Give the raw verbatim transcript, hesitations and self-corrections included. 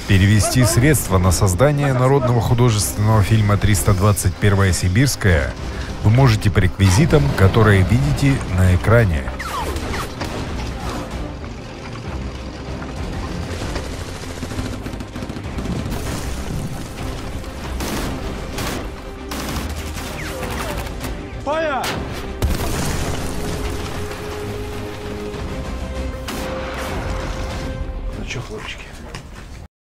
Перевести средства на создание народного художественного фильма «триста двадцать первая Сибирская» вы можете по реквизитам, которые видите на экране. Фая! Ну что, хлопчики?